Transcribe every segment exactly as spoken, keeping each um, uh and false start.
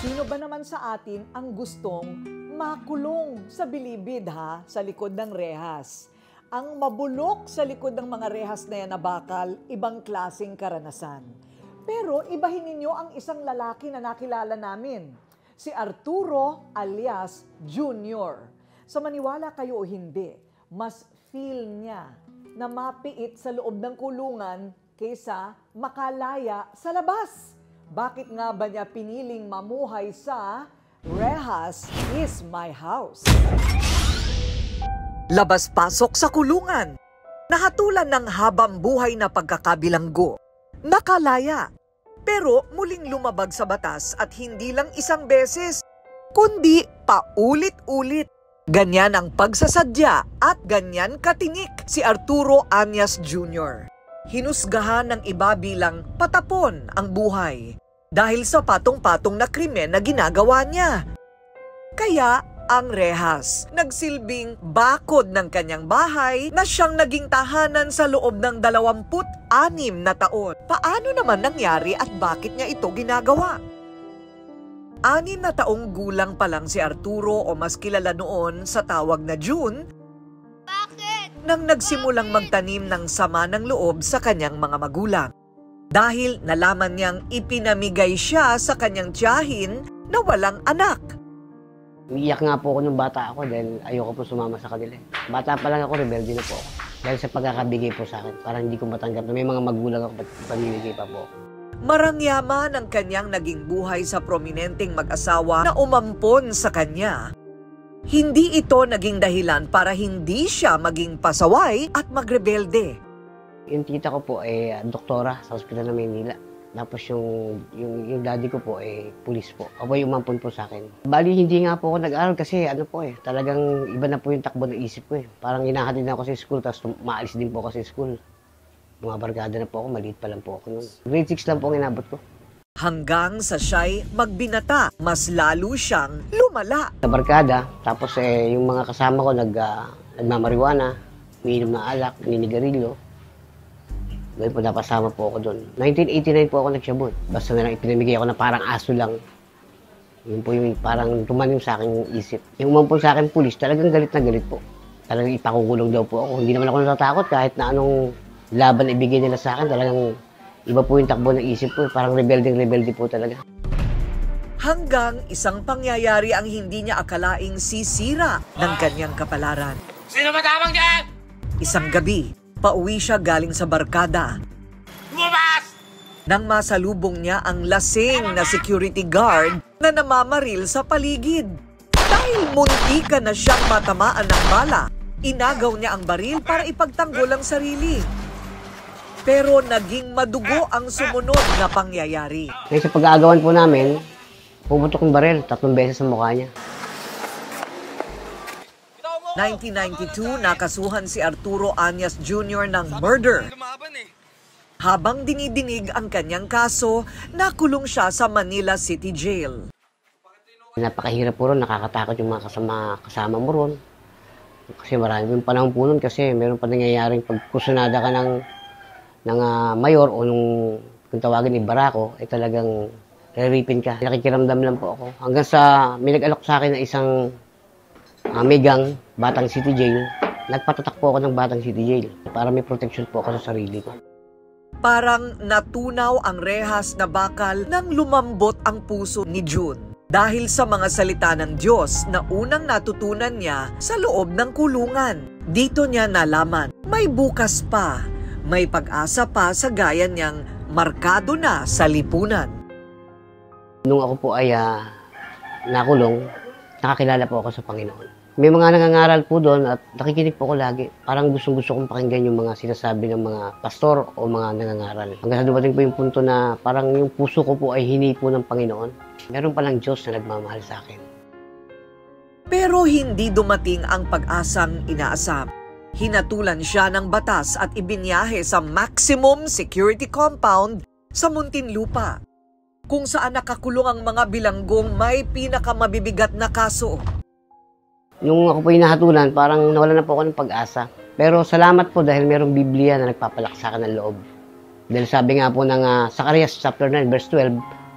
Sino ba naman sa atin ang gustong makulong sa bilibid ha, sa likod ng rehas? Ang mabulok sa likod ng mga rehas na yan na bakal, ibang klaseng karanasan. Pero ibahin ninyo ang isang lalaki na nakilala namin, si Arturo alias Junior. Sa maniwala kayo o hindi, mas feel niya na mapiit sa loob ng kulungan kaysa makalaya sa labas. Bakit nga ba niya piniling mamuhay sa Rehas is my house? Labas-pasok sa kulungan, nahatulan ng habang buhay na pagkakabilanggo, nakalaya, pero muling lumabag sa batas at hindi lang isang beses, kundi paulit-ulit. Ganyan ang pagsasadya at ganyan katinik si Arturo Anyas Junior Hinusgahan ng iba bilang patapon ang buhay dahil sa patong-patong na krimen na ginagawa niya. Kaya ang rehas nagsilbing bakod ng kanyang bahay na siyang naging tahanan sa loob ng dalawamput anim na taon. Paano naman nangyari at bakit niya ito ginagawa? Anim na taong gulang pa lang si Arturo o mas kilala noon sa tawag na June, bakit? Nang nagsimulang magtanim ng sama ng loob sa kanyang mga magulang. Dahil nalaman niyang ipinamigay siya sa kanyang tiyahin na walang anak. Umiiyak nga po ako nung bata ako dahil ayoko po sumama sa kanila. Bata pa lang ako, rebelde na po ako. Dahil sa pagkakabigay po sa akin, parang hindi ko matanggap na may mga magulang ako, pamimigay pa po. Marangyaman ang kanyang naging buhay sa prominenteng mag-asawa na umampon sa kanya. Hindi ito naging dahilan para hindi siya maging pasaway at magrebelde. Yung tita ko po ay eh, doktora sa ospital ng Maynila. Tapos yung, yung, yung daddy ko po ay eh, pulis po. Ako yung umampon po sa akin. Bali, hindi nga po ako nag-aaral kasi ano po eh, talagang iba na po yung takbo ng isip ko eh. Parang hinahatid na ako sa school, tapos maalis din po ako sa school. Mga barkada na po ako, maliit pa lang po ako noon. Grade six lang po ang inabot ko. Hanggang sa siya'y magbinata, mas lalo siyang lumala. Sa barkada, tapos eh, yung mga kasama ko nag, uh, nagmamariwana, umiinom na alak, ninigarilyo. Ngayon po napasama po ako doon. nineteen eighty-nine po ako nagsyabot. Basta na lang ipinamigay ako na parang aso lang. Yun po yung parang tumanim sa aking isip. Yung umampon sa akin pulis, talagang galit na galit po. Talagang ipakukulong daw po ako. Hindi naman ako natatakot kahit na anong laban na ibigay nila sa akin. Talagang iba po yung takbo ng isip ko. Parang rebelde-rebelde po talaga. Hanggang isang pangyayari ang hindi niya akalaing sisira ng kanyang kapalaran. Sino matamang dyan? Isang gabi, pauwi siya galing sa barkada. Lumabas! Nang masalubong niya ang lasing na security guard na namamaril sa paligid. Dahil muntika na siyang matamaan ng bala, inagaw niya ang baril para ipagtanggol ang sarili. Pero naging madugo ang sumunod na pangyayari. Kaya sa pag-aagawan po namin, pumutok ng baril, tatlong beses sa mukha niya. nineteen ninety-two, nakasuhan si Arturo Anyas Junior ng murder. Habang dinidinig ang kanyang kaso, nakulong siya sa Manila City Jail. Napakahirap po ron, nakakatakot yung mga kasama, kasama mo ron. Kasi marami yung panahon po nun kasi meron pa nangyayaring pagkusunada ka ng, ng uh, mayor o nung kung tawagin ni Barako, ay eh, talagang re-rapin ka. Nakikiramdam lang po ako. Hanggang sa may nag-alok sa akin na isang uh, megang Batang City Jail. Nagpatatak po ako ng Batang City Jail para may protection po ako sa sarili ko. Parang natunaw ang rehas na bakal nang lumambot ang puso ni June. Dahil sa mga salita ng Diyos na unang natutunan niya sa loob ng kulungan. Dito niya nalaman, may bukas pa, may pag-asa pa sa gaya niyang markado na sa lipunan. Nung ako po ay uh, nakulong, nakakilala po ako sa Panginoon. May mga nangangaral po doon at nakikinig po ako lagi. Parang gustong-gusto kong pakinggan yung mga sinasabi ng mga pastor o mga nangangaral. Hanggang sa dumating po yung punto na parang yung puso ko po ay hini po ng Panginoon. Meron palang Diyos na nagmamahal sa akin. Pero hindi dumating ang pag-asang inaasam. Hinatulan siya ng batas at ibinyahe sa maximum security compound sa Muntinlupa, kung saan nakakulong ang mga bilanggong may pinakamabibigat na kaso. Nung ako po hinahatulan, parang nawala na po ako ng pag-asa. Pero salamat po dahil mayroong Biblia na nagpapalak sa akin ng loob. Dahil sabi nga po ng uh, Zacarias chapter nine verse twelve,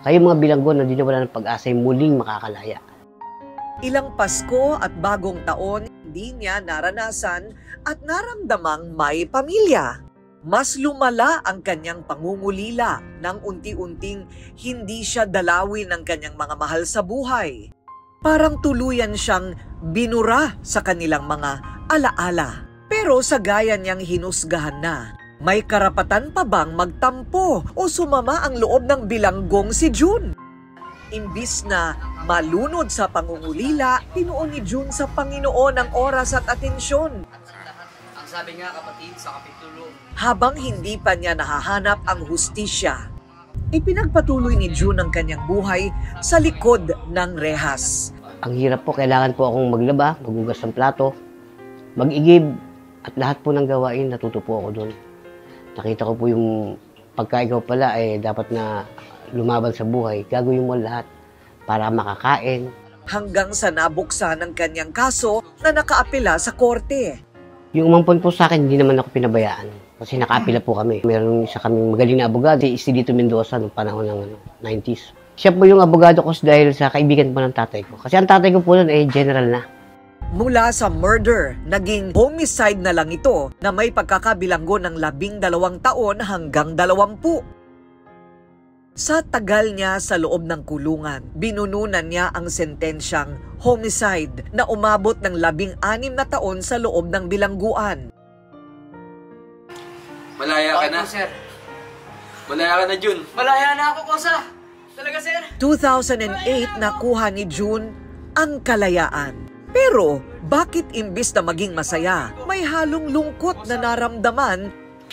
Kayo mga bilanggo na di na wala ng pag-asa ay muling makakalaya. Ilang Pasko at bagong taon, hindi niya naranasan at naramdamang may pamilya. Mas lumala ang kanyang pangungulila nang unti-unting hindi siya dalawin ng kanyang mga mahal sa buhay. Parang tuluyan siyang binura sa kanilang mga alaala. Pero sa gaya niyang hinusgahan na, may karapatan pa bang magtampo o sumama ang loob ng bilanggong si June? Imbis na malunod sa pangungulila, tinuon ni June sa Panginoon ang oras at atensyon. Ang sabi nga kapatid sa kapitulo, Habang hindi pa niya nahahanap ang hustisya, ipinagpatuloy ni June ang kanyang buhay sa likod ng rehas. Ang hirap po, kailangan po akong maglaba, magugas ng plato, mag-igib, at lahat po ng gawain, natuto po ako doon. Nakita ko po yung pagka ikaw pala ay eh, dapat na lumaban sa buhay, gagawin mo lahat para makakain. Hanggang sa nabuksan ang kanyang kaso na nakaapela sa korte. Yung umampon po sa akin, hindi naman ako pinabayaan. Kasi nakaapila po kami. Meron isa kaming magaling na abogado, si Dito Mendoza, noong panahon ng ano, nineties. Siya po yung abogado ko dahil sa kaibigan po ng tatay ko. Kasi ang tatay ko po noon ay general na. Mula sa murder, naging homicide na lang ito na may pagkakabilanggo ng labing dalawang taon hanggang dalawampu. Sa tagal niya sa loob ng kulungan, binununan niya ang sentensyang homicide na umabot ng labing anim na taon sa loob ng bilangguan. malaya ka na. Opo, sir. Malaya ka na, Jun. Malaya na ako, Kosa. Talaga, sir. two thousand eight nakuha ni June ang kalayaan. Pero bakit imbis na maging masaya, may halong lungkot na naramdaman?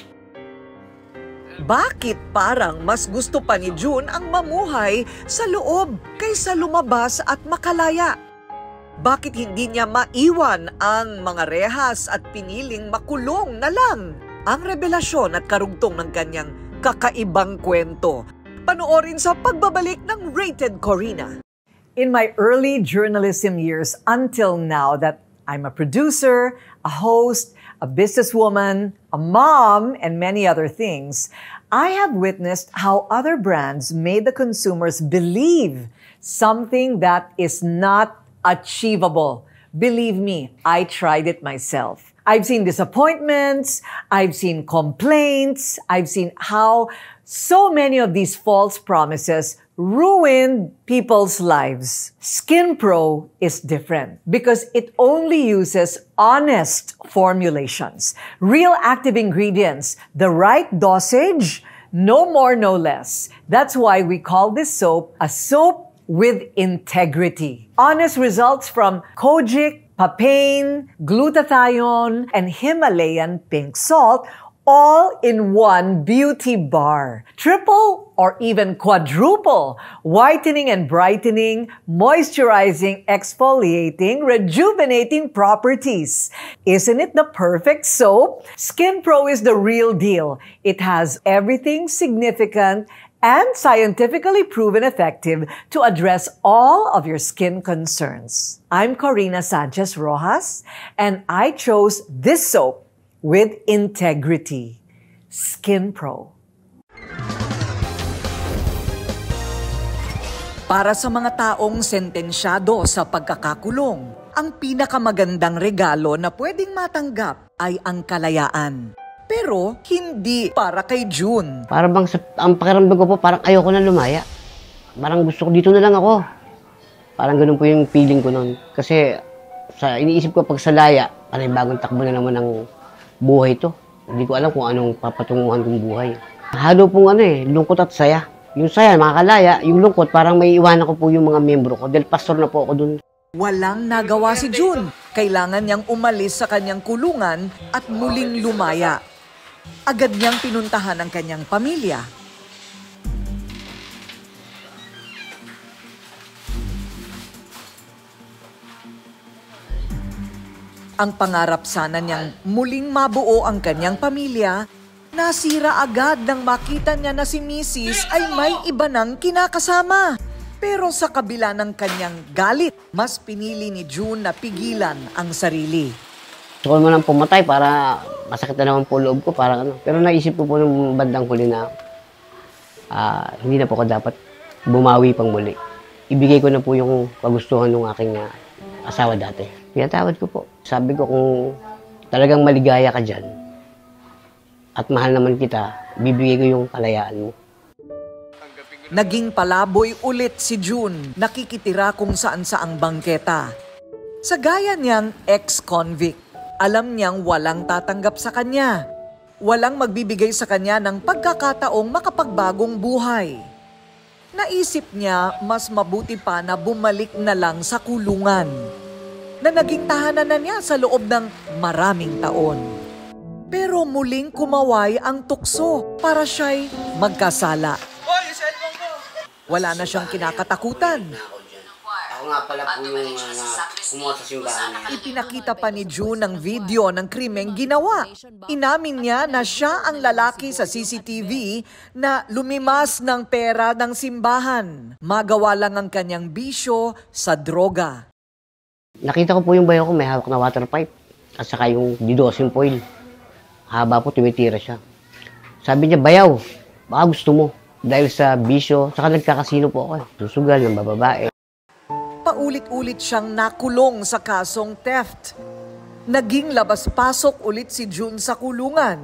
Bakit parang mas gusto pa ni June ang mamuhay sa loob kaysa lumabas at makalaya? Bakit hindi niya maiwan ang mga rehas at piniling makulong na lang? Ang revelasyon at karugtong ng kanyang kakaibang kwento. Panoorin sa pagbabalik ng Rated Corina. In my early journalism years until now that I'm a producer, a host, a businesswoman, a mom, and many other things, I have witnessed how other brands made the consumers believe something that is not achievable. Believe me, I tried it myself. I've seen disappointments, I've seen complaints, I've seen how so many of these false promises ruined people's lives. SkinPro is different because it only uses honest formulations, real active ingredients, the right dosage, no more, no less. That's why we call this soap a soap with integrity. Honest results from kojic, papain, glutathione, and Himalayan pink salt, all in one beauty bar. Triple or even quadruple whitening and brightening, moisturizing, exfoliating, rejuvenating properties. Isn't it the perfect soap? SkinPro is the real deal. It has everything significant and scientifically proven effective to address all of your skin concerns. I'm Corina Sanchez Rojas, and I chose this soap with integrity. SkinPro. Para sa mga taong sentensyado sa pagkakakulong, ang pinakamagandang regalo na pwedeng matanggap ay ang kalayaan. Pero hindi para kay June. Para bang, sa, ang pakiramdam ko po, parang ayoko na lumaya. Parang gusto ko, dito na lang ako. Parang ganun po yung feeling ko noon. Kasi sa iniisip ko pag sa laya, parang bagong takbo na naman ng buhay to. Hindi ko alam kung anong papatunguhan kong buhay. Halo pong ano eh, lungkot at saya. Yung saya, makakalaya. Yung lungkot, parang may iwanan ko po yung mga membro ko. Dahil pastor na po ako dun. Walang nagawa si June. Kailangan niyang umalis sa kanyang kulungan at muling lumaya. Agad niyang pinuntahan ang kanyang pamilya. Ang pangarap sana niyang muling mabuo ang kanyang pamilya, nasira agad nang makita niya na si Missus ay may iba nang kinakasama. Pero sa kabila ng kanyang galit, mas pinili ni June na pigilan ang sarili. Gusto ko naman pumatay para masakit na naman po loob ko. Parang ano. Pero naisip ko po nung bandang huli na uh, hindi na po ako dapat bumawi pang muli. Ibigay ko na po yung kagustuhan ng aking uh, asawa dati. Pinatawad ko po. Sabi ko kung talagang maligaya ka dyan at mahal naman kita, bibigay ko yung kalayaan mo. Naging palaboy ulit si June, nakikitira kung saan saang bangketa. Sa gaya niyang ex-convict, alam niyang walang tatanggap sa kanya. Walang magbibigay sa kanya ng pagkakataong makapagbagong buhay. Naisip niya mas mabuti pa na bumalik na lang sa kulungan, na naging tahanan na niya sa loob ng maraming taon. Pero muling kumaway ang tukso para siya'y magkasala. Wala na siyang kinakatakutan. Ako nga pala po yung uh, kumuha sa simbahan niya. Ipinakita pa ni June ang video ng krimeng ginawa. Inamin niya na siya ang lalaki sa C C T V na lumimas ng pera ng simbahan. Magawa lang ang kanyang bisyo sa droga. Nakita ko po yung bayo ko, may hawak na water pipe. At saka yung didosing foil. Haba po, tumitira siya. Sabi niya, bayaw, baka gusto mo. Dahil sa bisyo, saka nagkakasino po ako. Susugal ng bababae. Paulit-ulit siyang nakulong sa kasong theft. Naging labas-pasok ulit si June sa kulungan.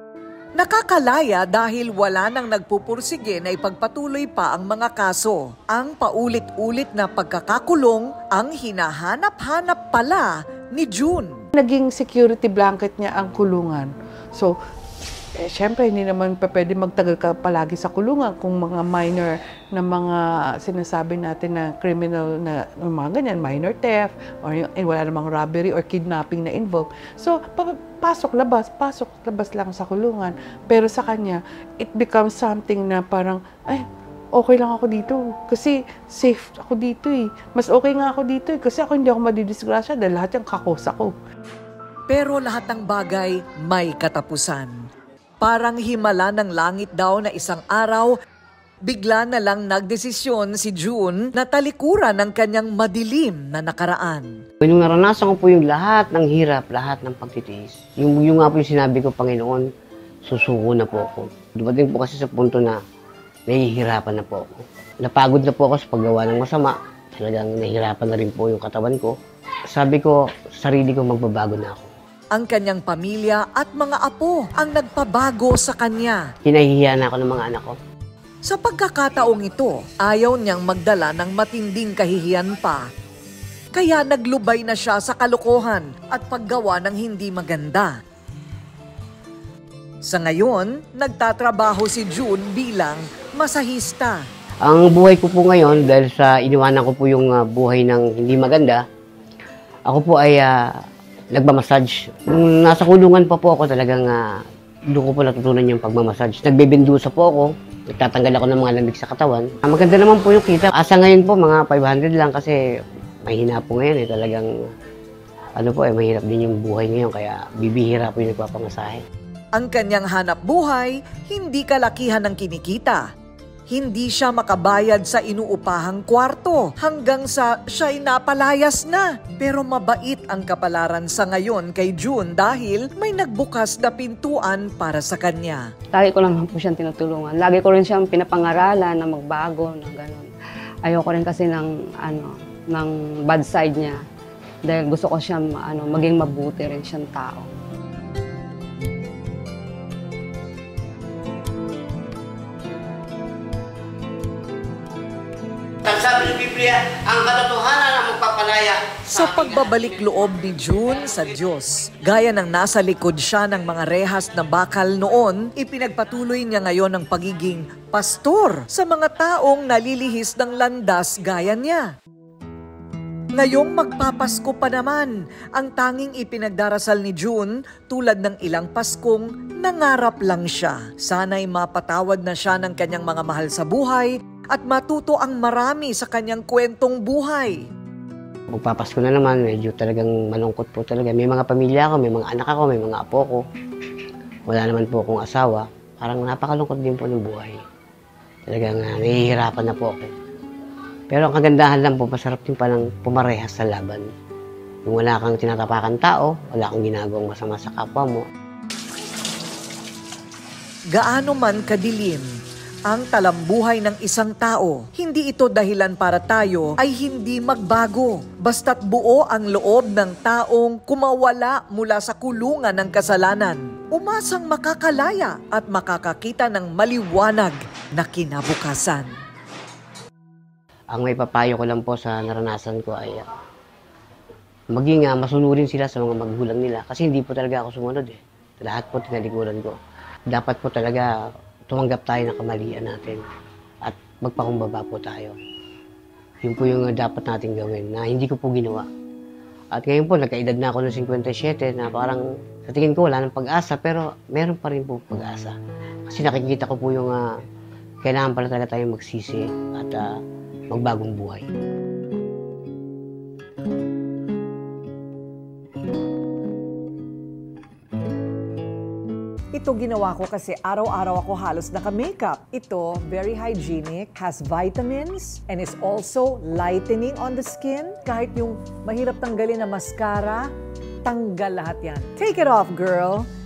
Nakakalaya dahil wala nang nagpupursige na ipagpatuloy pa ang mga kaso. Ang paulit-ulit na pagkakakulong ang hinahanap-hanap pala ni June. Naging security blanket niya ang kulungan. So, eh, syempre, hindi naman pa pwede magtagal ka palagi sa kulungan kung mga minor na mga sinasabi natin na criminal na mga ganyan, minor theft, or yung, eh, wala namang robbery or kidnapping na involved. So, pa pasok, labas, pasok, labas lang sa kulungan. Pero sa kanya, it becomes something na parang, ay, okay lang ako dito. Kasi safe ako dito eh. Mas okay nga ako dito eh. Kasi ako hindi ako madidisgrasya dahil lahat yung kakosa ko. Pero lahat ng bagay may katapusan. Parang himala ng langit daw na isang araw, bigla na lang nagdesisyon si June na talikuran ng kanyang madilim na nakaraan. Yung naranasan ko po yung lahat ng hirap, lahat ng pagtitiis. Yung, yung nga po yung sinabi ko, Panginoon, susuko na po ako. Dumating po kasi sa punto na nahihirapan na po ako. Napagod na po ako sa paggawa ng masama. Talagang nahihirapan na rin po yung katawan ko. Sabi ko, sarili ko magbabago na ako. Ang kanyang pamilya at mga apo ang nagpabago sa kanya. Hinahihiya na ako ng mga anak ko. Sa pagkakataong ito, ayaw niyang magdala ng matinding kahihiyan pa. Kaya naglubay na siya sa kalokohan at paggawa ng hindi maganda. Sa ngayon, nagtatrabaho si June bilang masahista. Ang buhay ko po ngayon, dahil sa iniwanan ko po yung uh, buhay ng hindi maganda, ako po ay uh, nagmamassage. Nung nasa kulungan pa po ako, talagang uh, doon ko po natutunan yung pagmamassage. Nagbebendusa po ako, nagtatanggal ako ng mga lamig sa katawan. Uh, maganda naman po yung kita. Asa ngayon po, mga five hundred lang kasi mahina po ngayon eh. Talagang, ano po eh, mahirap din yung buhay ngayon, kaya bibihira po yung nagpapamasahe. Ang kanyang hanap buhay, hindi kalakihan ng kinikita. Hindi siya makabayad sa inuupahang kwarto hanggang sa siya'y napalayas na. Pero mabait ang kapalaran sa ngayon kay June dahil may nagbukas na pintuan para sa kanya. Lagi ko lang po siyang tinutulungan. Lagi ko rin siyang pinapangaralan na magbago, na gano'n. Ayoko rin kasi ng, ano, ng bad side niya. Dahil gusto ko siyang ano, maging mabuti rin siyang tao. Sabi ng Biblia, ang katotohanan ang magpapalaya. Sa pagbabalik loob ni June sa Diyos, gaya ng nasa likod siya ng mga rehas na bakal noon, ipinagpatuloy niya ngayon ang pagiging pastor sa mga taong nalilihis ng landas gaya niya. Ngayong magpapasko pa naman, ang tanging ipinagdarasal ni June tulad ng ilang Paskong nangarap lang siya. Sana'y mapatawad na siya ng kanyang mga mahal sa buhay at matuto ang marami sa kanyang kwentong buhay. Magpapasko na naman, medyo talagang malungkot po talaga. May mga pamilya ako, may mga anak ako, may mga apo ko. Wala naman po akong asawa. Parang napakalungkot din po ng buhay. Talagang uh, nahihirapan na po ako. Pero ang kagandahan lang po, masarap din palang pumarehas sa laban. Kung wala kang tinatapakan tao, wala kang ginagawang masama sa kapwa mo. Gaano man kadilim, ang talambuhay ng isang tao. Hindi ito dahilan para tayo ay hindi magbago. Basta't buo ang loob ng taong kumawala mula sa kulungan ng kasalanan. Umasang makakalaya at makakakita ng maliwanag na kinabukasan. Ang may papayo ko lang po sa naranasan ko ay uh, maging uh, masunurin sila sa mga magulang nila. Kasi hindi po talaga ako sumunod eh. Lahat po tinalikuran ko. Dapat po talaga tumanggap tayo ng kamalian natin at magpakumbaba po tayo. Yun po yung uh, dapat natin gawin na hindi ko po ginawa. At ngayon po, nagkaedad na ako ng fifty-seven na parang sa tingin ko wala ng pag-asa pero meron pa rin po pag-asa. Kasi nakikita ko po yung uh, kailangan pala talaga tayong magsisi at uh, magbagong buhay. Ito ginawa ko kasi araw-araw ako halos naka-makeup. Ito, very hygienic, has vitamins, and is also lightening on the skin. Kahit yung mahirap tanggalin na mascara, tanggal lahat yan. Take it off, girl!